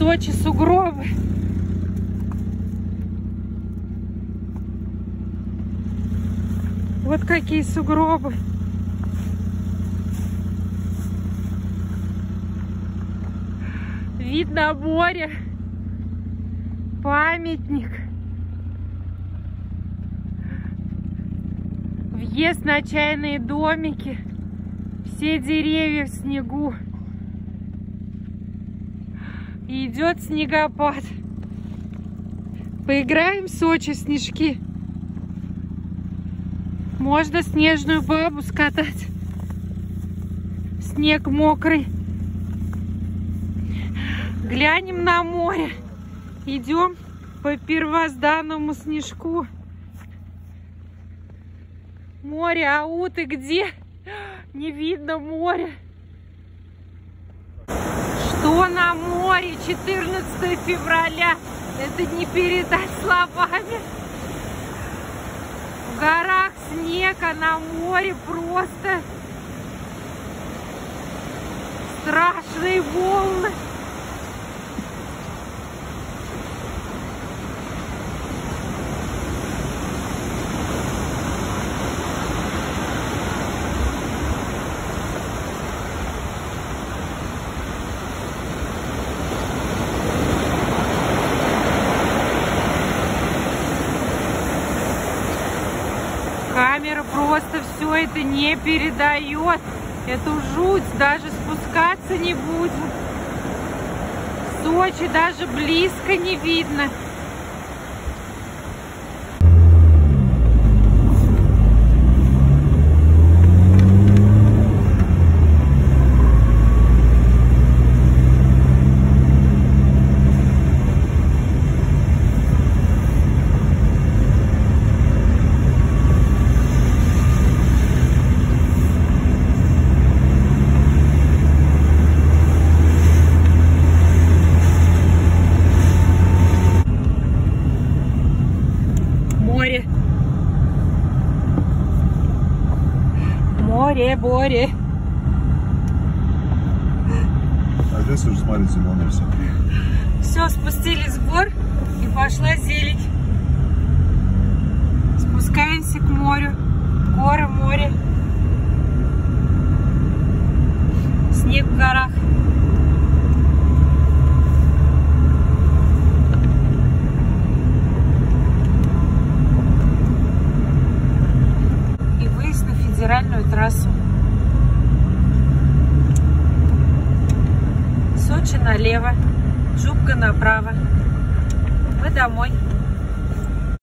Сочи сугробы. Вот какие сугробы. Вид на море. Памятник. Въезд на чайные домики. Все деревья в снегу. И идет снегопад. Поиграем в Сочи в снежки. Можно снежную бабу скатать. Снег мокрый. Глянем на море. Идем по первозданному снежку. Море, ау, ты где? Не видно море. Что на море? 14 февраля. Это не передать словами. В горах снег, а на море просто страшные волны. Камера просто все это не передает. Эту жуть, даже спускаться не будем. Сочи даже близко не видно. Море. А здесь уже, смотри, зеленое все. Все, спустились с гор и пошла зелень. Спускаемся к морю. Горы, море. Снег в горах. И выезд на федеральную трассу. Сочи налево, Жупка направо. Мы домой.